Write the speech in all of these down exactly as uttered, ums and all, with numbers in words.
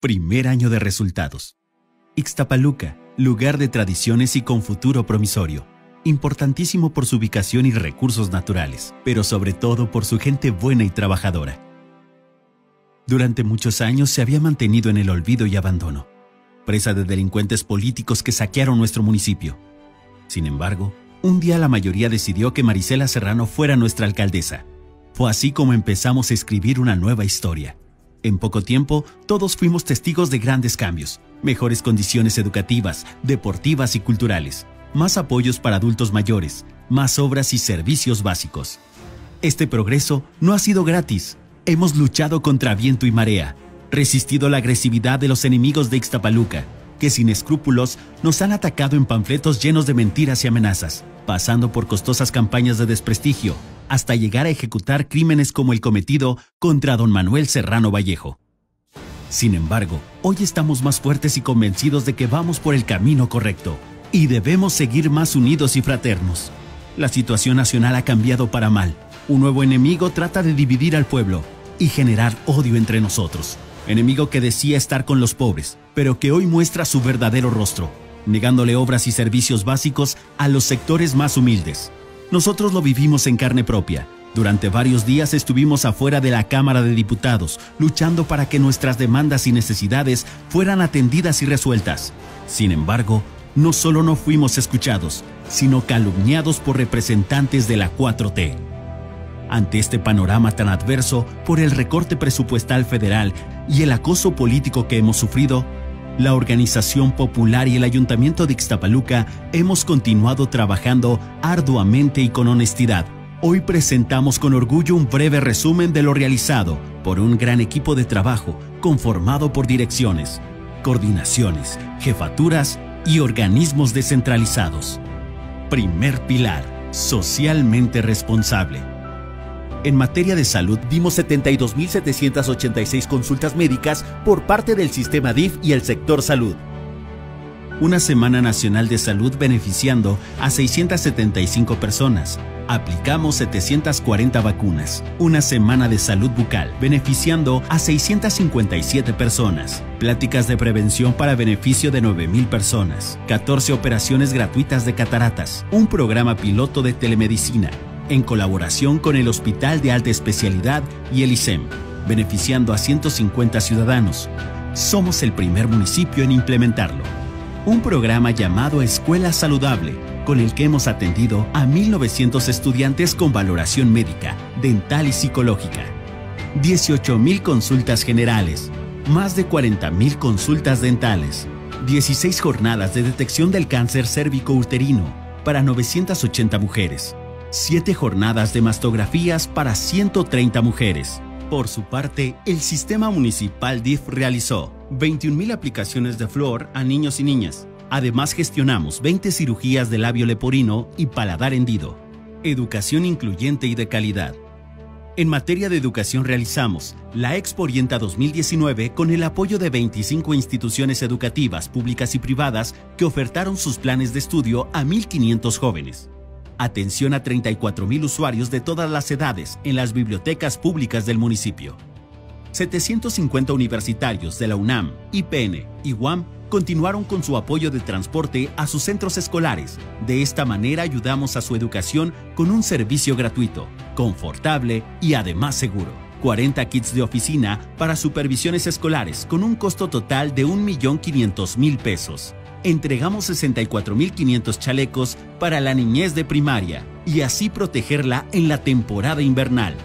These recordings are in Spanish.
Primer año de resultados. Ixtapaluca, lugar de tradiciones y con futuro promisorio. Importantísimo por su ubicación y recursos naturales, pero sobre todo por su gente buena y trabajadora. Durante muchos años se había mantenido en el olvido y abandono, presa de delincuentes políticos que saquearon nuestro municipio. Sin embargo, un día la mayoría decidió que Marisela Serrano fuera nuestra alcaldesa. Fue así como empezamos a escribir una nueva historia. En poco tiempo, todos fuimos testigos de grandes cambios, mejores condiciones educativas, deportivas y culturales, más apoyos para adultos mayores, más obras y servicios básicos. Este progreso no ha sido gratis. Hemos luchado contra viento y marea, resistido la agresividad de los enemigos de Ixtapaluca, que sin escrúpulos nos han atacado en panfletos llenos de mentiras y amenazas, pasando por costosas campañas de desprestigio, hasta llegar a ejecutar crímenes como el cometido contra don Manuel Serrano Vallejo. Sin embargo, hoy estamos más fuertes y convencidos de que vamos por el camino correcto y debemos seguir más unidos y fraternos. La situación nacional ha cambiado para mal. Un nuevo enemigo trata de dividir al pueblo y generar odio entre nosotros. Enemigo que decía estar con los pobres, pero que hoy muestra su verdadero rostro, negándole obras y servicios básicos a los sectores más humildes. Nosotros lo vivimos en carne propia. Durante varios días estuvimos afuera de la Cámara de Diputados, luchando para que nuestras demandas y necesidades fueran atendidas y resueltas. Sin embargo, no solo no fuimos escuchados, sino calumniados por representantes de la cuatro T. Ante este panorama tan adverso por el recorte presupuestal federal y el acoso político que hemos sufrido, la Organización Popular y el Ayuntamiento de Ixtapaluca hemos continuado trabajando arduamente y con honestidad. Hoy presentamos con orgullo un breve resumen de lo realizado por un gran equipo de trabajo conformado por direcciones, coordinaciones, jefaturas y organismos descentralizados. Primer pilar, socialmente responsable. En materia de salud, dimos setenta y dos mil setecientas ochenta y seis consultas médicas por parte del sistema D I F y el sector salud. Una Semana Nacional de Salud beneficiando a seiscientas setenta y cinco personas. Aplicamos setecientas cuarenta vacunas. Una Semana de Salud Bucal beneficiando a seiscientas cincuenta y siete personas. Pláticas de prevención para beneficio de nueve mil personas. catorce operaciones gratuitas de cataratas. Un programa piloto de telemedicina, en colaboración con el Hospital de Alta Especialidad y el I S E M, beneficiando a ciento cincuenta ciudadanos. Somos el primer municipio en implementarlo. Un programa llamado Escuela Saludable, con el que hemos atendido a mil novecientos estudiantes con valoración médica, dental y psicológica. dieciocho mil consultas generales, más de cuarenta mil consultas dentales, dieciséis jornadas de detección del cáncer cérvico-uterino para novecientas ochenta mujeres, siete jornadas de mastografías para ciento treinta mujeres. Por su parte, el Sistema Municipal D I F realizó veintiún mil aplicaciones de flúor a niños y niñas. Además, gestionamos veinte cirugías de labio leporino y paladar hendido. Educación incluyente y de calidad. En materia de educación realizamos la Expo Orienta dos mil diecinueve con el apoyo de veinticinco instituciones educativas públicas y privadas que ofertaron sus planes de estudio a mil quinientos jóvenes. Atención a treinta y cuatro mil usuarios de todas las edades en las bibliotecas públicas del municipio. setecientos cincuenta universitarios de la UNAM, I P N y U A M continuaron con su apoyo de transporte a sus centros escolares. De esta manera ayudamos a su educación con un servicio gratuito, confortable y además seguro. cuarenta kits de oficina para supervisiones escolares con un costo total de un millón quinientos mil pesos. Entregamos sesenta y cuatro mil quinientos chalecos para la niñez de primaria y así protegerla en la temporada invernal.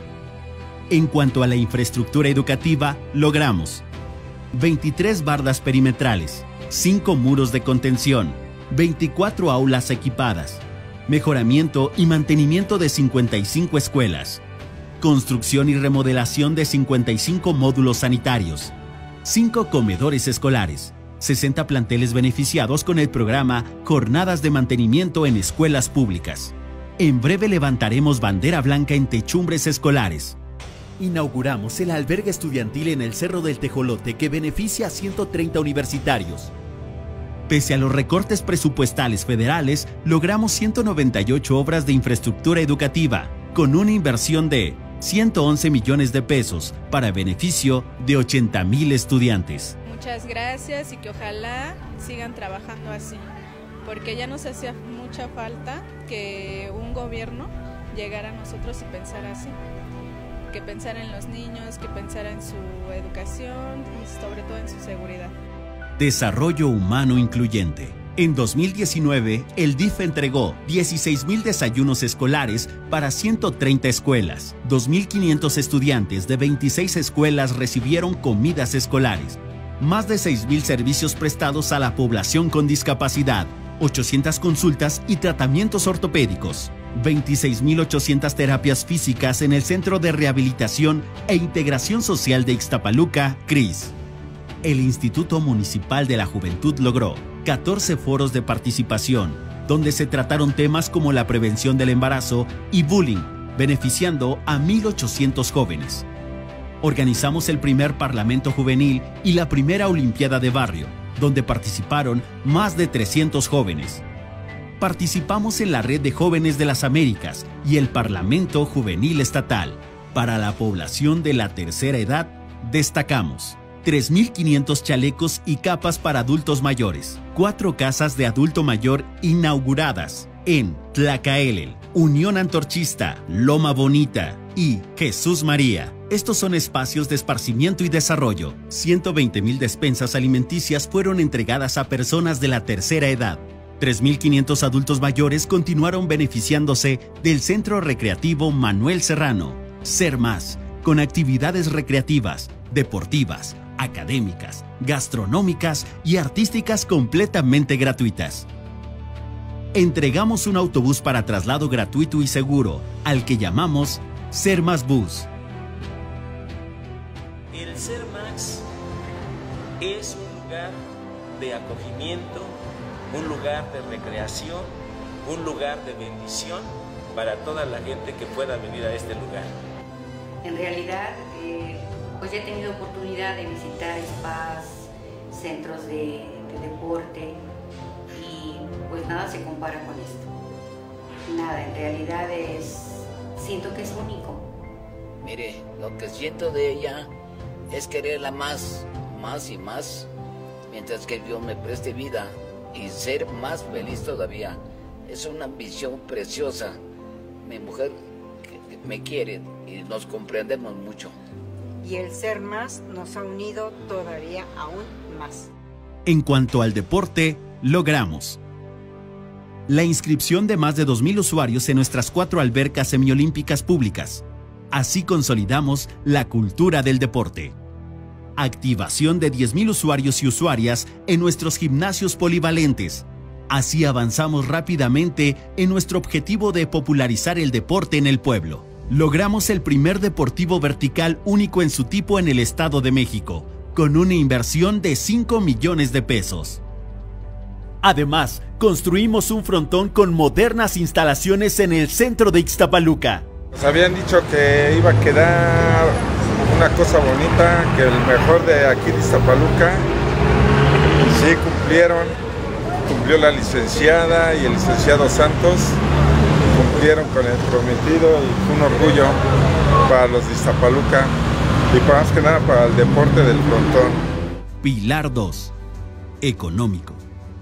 En cuanto a la infraestructura educativa, logramos veintitrés bardas perimetrales, cinco muros de contención, veinticuatro aulas equipadas, mejoramiento y mantenimiento de cincuenta y cinco escuelas, construcción y remodelación de cincuenta y cinco módulos sanitarios, cinco comedores escolares, sesenta planteles beneficiados con el programa Jornadas de Mantenimiento en Escuelas Públicas. En breve levantaremos bandera blanca en techumbres escolares. Inauguramos el albergue estudiantil en el Cerro del Tejolote que beneficia a ciento treinta universitarios. Pese a los recortes presupuestales federales, logramos ciento noventa y ocho obras de infraestructura educativa, con una inversión de ciento once millones de pesos para beneficio de ochenta mil estudiantes. Muchas gracias y que ojalá sigan trabajando así, porque ya nos hacía mucha falta que un gobierno llegara a nosotros y pensara así, que pensara en los niños, que pensara en su educación y sobre todo en su seguridad. Desarrollo humano incluyente. En dos mil diecinueve, el D I F entregó dieciséis mil desayunos escolares para ciento treinta escuelas. dos mil quinientos estudiantes de veintiséis escuelas recibieron comidas escolares. Más de seis mil servicios prestados a la población con discapacidad. ochocientas consultas y tratamientos ortopédicos. veintiséis mil ochocientas terapias físicas en el Centro de Rehabilitación e Integración Social de Ixtapaluca, C R I S. El Instituto Municipal de la Juventud logró catorce foros de participación, donde se trataron temas como la prevención del embarazo y bullying, beneficiando a mil ochocientos jóvenes. Organizamos el primer Parlamento Juvenil y la primera Olimpiada de Barrio, donde participaron más de trescientos jóvenes. Participamos en la Red de Jóvenes de las Américas y el Parlamento Juvenil Estatal. Para la población de la tercera edad, destacamos tres mil quinientos chalecos y capas para adultos mayores, cuatro casas de adulto mayor inauguradas en Tlacaelel, Unión Antorchista, Loma Bonita y Jesús María. Estos son espacios de esparcimiento y desarrollo. ciento veinte mil despensas alimenticias fueron entregadas a personas de la tercera edad. tres mil quinientos adultos mayores continuaron beneficiándose del Centro Recreativo Manuel Serrano. Ser Más, con actividades recreativas, deportivas, académicas, gastronómicas y artísticas completamente gratuitas. Entregamos un autobús para traslado gratuito y seguro, al que llamamos Ser Más Bus. El Ser Más es un lugar de acogimiento, un lugar de recreación, un lugar de bendición para toda la gente que pueda venir a este lugar. En realidad, eh, pues ya he tenido oportunidad de visitar spas, centros de, de deporte y pues nada se compara con esto. Nada, en realidad es, siento que es único. Mire, lo que siento de ella es quererla más, más y más, mientras que Dios me preste vida y ser más feliz todavía. Es una ambición preciosa. Mi mujer me quiere y nos comprendemos mucho. Y el Ser Más nos ha unido todavía aún más. En cuanto al deporte, logramos la inscripción de más de dos mil usuarios en nuestras cuatro albercas semiolímpicas públicas. Así consolidamos la cultura del deporte. Activación de diez mil usuarios y usuarias en nuestros gimnasios polivalentes. Así avanzamos rápidamente en nuestro objetivo de popularizar el deporte en el pueblo. Logramos el primer deportivo vertical único en su tipo en el Estado de México, con una inversión de cinco millones de pesos. Además, construimos un frontón con modernas instalaciones en el centro de Ixtapaluca. Nos habían dicho que iba a quedar una cosa bonita, que el mejor de aquí de Ixtapaluca. Sí cumplieron, cumplió la licenciada y el licenciado Santos. Cumplieron con el prometido y fue un orgullo para los de Ixtapaluca y para más que nada para el deporte del frontón. Pilar dos. Económico.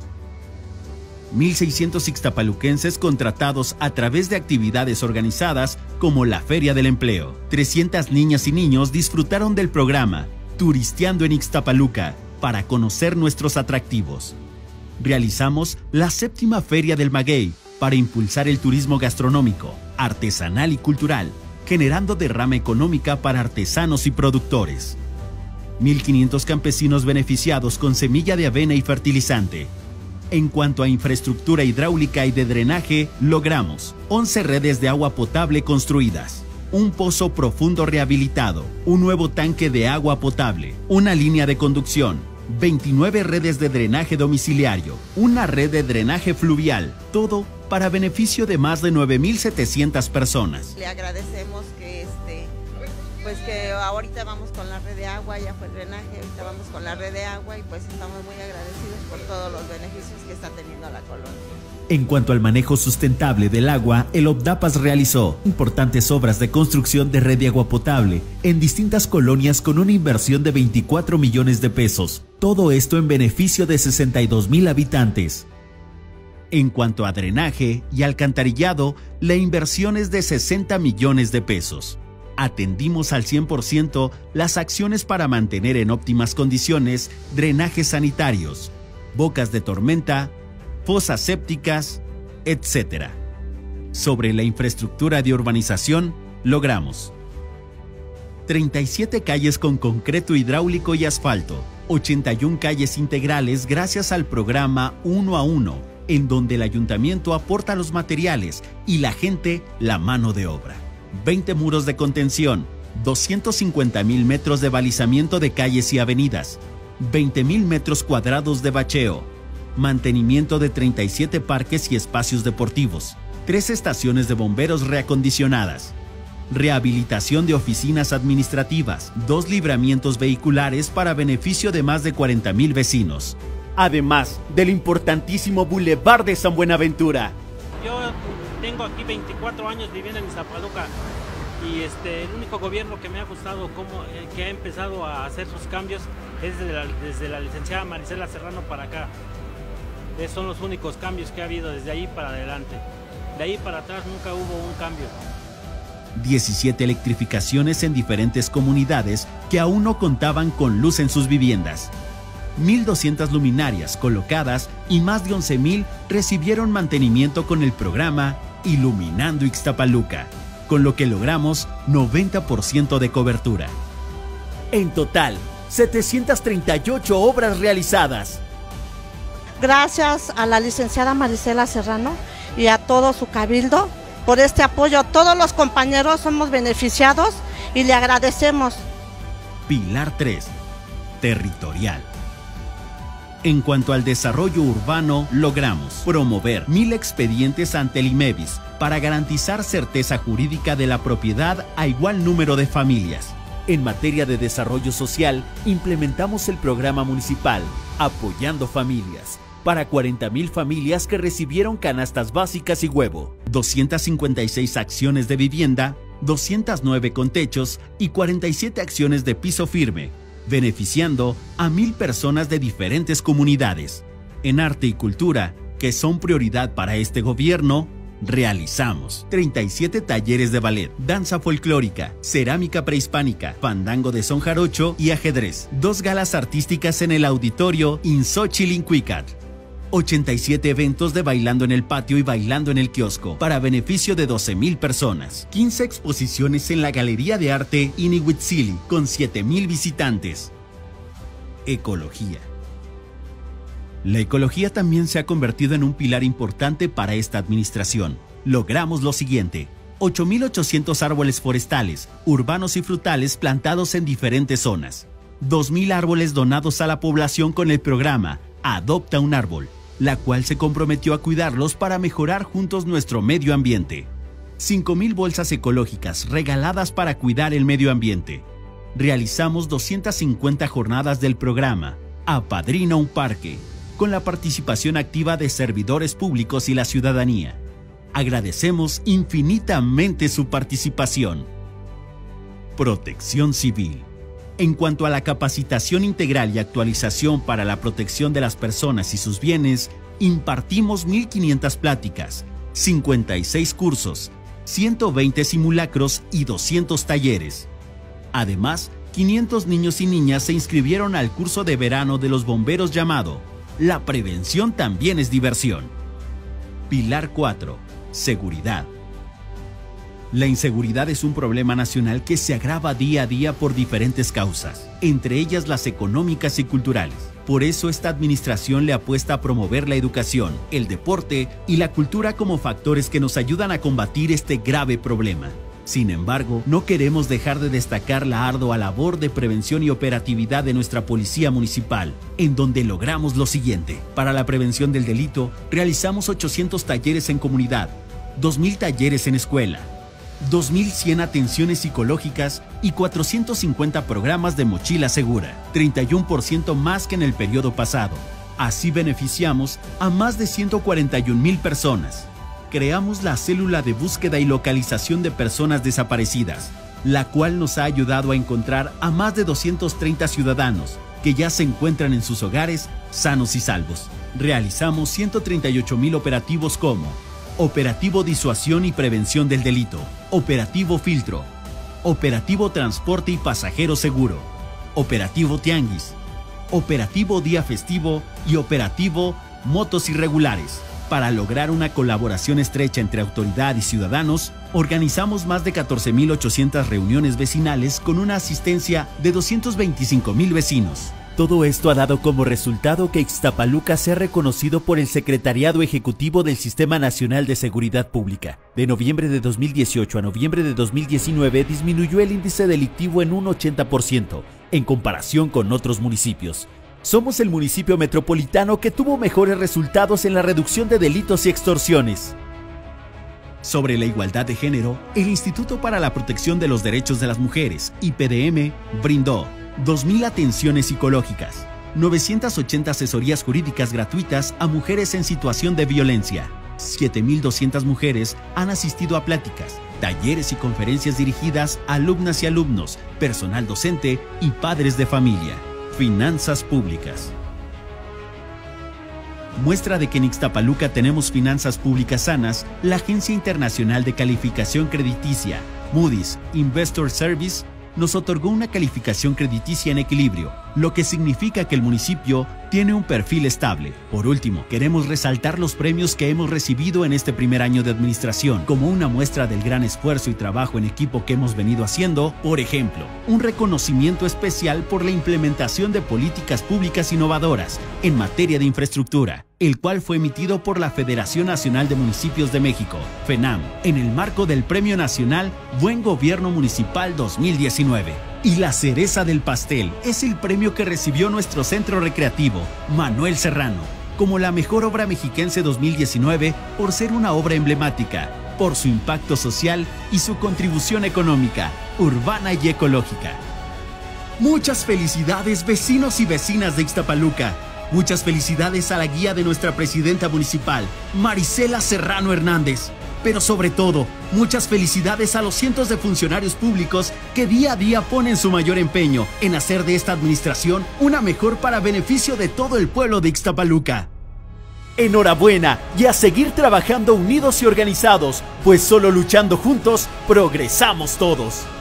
mil seiscientos ixtapaluquenses contratados a través de actividades organizadas como la Feria del Empleo. trescientas niñas y niños disfrutaron del programa Turisteando en Ixtapaluca para conocer nuestros atractivos. Realizamos la séptima Feria del Maguey para impulsar el turismo gastronómico, artesanal y cultural, generando derrama económica para artesanos y productores. mil quinientos campesinos beneficiados con semilla de avena y fertilizante. En cuanto a infraestructura hidráulica y de drenaje, logramos once redes de agua potable construidas, un pozo profundo rehabilitado, un nuevo tanque de agua potable, una línea de conducción, veintinueve redes de drenaje domiciliario, una red de drenaje fluvial, todo para beneficio de más de nueve mil setecientas personas. Le agradecemos que este, pues que ahorita vamos con la red de agua, ya fue el drenaje, ahorita vamos con la red de agua y pues estamos muy agradecidos por todos los beneficios que está teniendo la colonia. En cuanto al manejo sustentable del agua, el OPDAPAS realizó importantes obras de construcción de red de agua potable en distintas colonias con una inversión de veinticuatro millones de pesos. Todo esto en beneficio de sesenta y dos mil habitantes. En cuanto a drenaje y alcantarillado, la inversión es de sesenta millones de pesos. Atendimos al cien por ciento las acciones para mantener en óptimas condiciones drenajes sanitarios, bocas de tormenta, fosas sépticas, etcétera. Sobre la infraestructura de urbanización, logramos treinta y siete calles con concreto hidráulico y asfalto, ochenta y una calles integrales gracias al programa Uno a Uno, en donde el ayuntamiento aporta los materiales y la gente la mano de obra. veinte muros de contención, doscientos cincuenta mil metros de balizamiento de calles y avenidas, veinte mil metros cuadrados de bacheo, mantenimiento de treinta y siete parques y espacios deportivos, tres estaciones de bomberos reacondicionadas, rehabilitación de oficinas administrativas, dos libramientos vehiculares para beneficio de más de cuarenta mil vecinos, además del importantísimo Boulevard de San Buenaventura. Yo tengo aquí veinticuatro años viviendo en Iztapaluca y este, el único gobierno que me ha gustado como, eh, que ha empezado a hacer sus cambios es desde la, desde la licenciada Marisela Serrano para acá. Esos son los únicos cambios que ha habido desde ahí para adelante. De ahí para atrás nunca hubo un cambio. diecisiete electrificaciones en diferentes comunidades que aún no contaban con luz en sus viviendas. mil doscientas luminarias colocadas y más de once mil recibieron mantenimiento con el programa Iluminando Ixtapaluca, con lo que logramos noventa por ciento de cobertura. En total, setecientas treinta y ocho obras realizadas. Gracias a la licenciada Marisela Serrano y a todo su cabildo por este apoyo. Todos los compañeros somos beneficiados y le agradecemos. Pilar tres. Territorial. En cuanto al desarrollo urbano, logramos promover mil expedientes ante el IMEVIS para garantizar certeza jurídica de la propiedad a igual número de familias. En materia de desarrollo social, implementamos el programa municipal Apoyando Familias para cuarenta mil familias que recibieron canastas básicas y huevo, doscientas cincuenta y seis acciones de vivienda, doscientas nueve con techos y cuarenta y siete acciones de piso firme, beneficiando a mil personas de diferentes comunidades. En arte y cultura, que son prioridad para este gobierno, realizamos treinta y siete talleres de ballet, danza folclórica, cerámica prehispánica, fandango de son jarocho y ajedrez, dos galas artísticas en el auditorio Insochilincuicat, ochenta y siete eventos de bailando en el patio y bailando en el kiosco para beneficio de doce mil personas, quince exposiciones en la Galería de Arte Inihuitzili con siete mil visitantes. Ecología. La ecología también se ha convertido en un pilar importante para esta administración. Logramos lo siguiente: ocho mil ochocientos árboles forestales, urbanos y frutales plantados en diferentes zonas, dos mil árboles donados a la población con el programa Adopta un árbol, la cual se comprometió a cuidarlos para mejorar juntos nuestro medio ambiente. cinco mil bolsas ecológicas regaladas para cuidar el medio ambiente. Realizamos doscientas cincuenta jornadas del programa Apadrina un parque, con la participación activa de servidores públicos y la ciudadanía. Agradecemos infinitamente su participación. Protección civil. En cuanto a la capacitación integral y actualización para la protección de las personas y sus bienes, impartimos mil quinientas pláticas, cincuenta y seis cursos, ciento veinte simulacros y doscientos talleres. Además, quinientos niños y niñas se inscribieron al curso de verano de los bomberos llamado La prevención también es diversión. Pilar cuatro. Seguridad. La inseguridad es un problema nacional que se agrava día a día por diferentes causas, entre ellas las económicas y culturales. Por eso esta administración le apuesta a promover la educación, el deporte y la cultura como factores que nos ayudan a combatir este grave problema. Sin embargo, no queremos dejar de destacar la ardua labor de prevención y operatividad de nuestra Policía Municipal, en donde logramos lo siguiente. Para la prevención del delito, realizamos ochocientos talleres en comunidad, dos mil talleres en escuela, dos mil cien atenciones psicológicas y cuatrocientos cincuenta programas de mochila segura, treinta y uno por ciento más que en el periodo pasado. Así beneficiamos a más de ciento cuarenta y un mil personas. Creamos la célula de búsqueda y localización de personas desaparecidas, la cual nos ha ayudado a encontrar a más de doscientos treinta ciudadanos que ya se encuentran en sus hogares sanos y salvos. Realizamos ciento treinta y ocho mil operativos como Operativo Disuasión y Prevención del Delito, Operativo Filtro, Operativo Transporte y Pasajero Seguro, Operativo Tianguis, Operativo Día Festivo y Operativo Motos Irregulares. Para lograr una colaboración estrecha entre autoridad y ciudadanos, organizamos más de catorce mil ochocientas reuniones vecinales con una asistencia de doscientos veinticinco mil vecinos. Todo esto ha dado como resultado que Ixtapaluca sea reconocido por el Secretariado Ejecutivo del Sistema Nacional de Seguridad Pública. De noviembre de dos mil dieciocho a noviembre de dos mil diecinueve disminuyó el índice delictivo en un ochenta por ciento, en comparación con otros municipios. Somos el municipio metropolitano que tuvo mejores resultados en la reducción de delitos y extorsiones. Sobre la igualdad de género, el Instituto para la Protección de los Derechos de las Mujeres, I P D M, brindó dos mil atenciones psicológicas, novecientas ochenta asesorías jurídicas gratuitas a mujeres en situación de violencia. siete mil doscientas mujeres han asistido a pláticas, talleres y conferencias dirigidas a alumnas y alumnos, personal docente y padres de familia. Finanzas públicas. Muestra de que en Ixtapaluca tenemos finanzas públicas sanas, la Agencia Internacional de Calificación Crediticia, Moody's Investor Service, nos otorgó una calificación crediticia en equilibrio, lo que significa que el municipio tiene un perfil estable. Por último, queremos resaltar los premios que hemos recibido en este primer año de administración, como una muestra del gran esfuerzo y trabajo en equipo que hemos venido haciendo. Por ejemplo, un reconocimiento especial por la implementación de políticas públicas innovadoras en materia de infraestructura, el cual fue emitido por la Federación Nacional de Municipios de México, FENAM, en el marco del Premio Nacional Buen Gobierno Municipal dos mil diecinueve. Y la cereza del pastel es el premio que recibió nuestro centro recreativo, Manuel Serrano, como la mejor obra mexiquense dos mil diecinueve por ser una obra emblemática, por su impacto social y su contribución económica, urbana y ecológica. Muchas felicidades, vecinos y vecinas de Ixtapaluca. Muchas felicidades a la guía de nuestra presidenta municipal, Marisela Serrano Hernández. Pero sobre todo, muchas felicidades a los cientos de funcionarios públicos que día a día ponen su mayor empeño en hacer de esta administración una mejor para beneficio de todo el pueblo de Ixtapaluca. Enhorabuena y a seguir trabajando unidos y organizados, pues solo luchando juntos progresamos todos.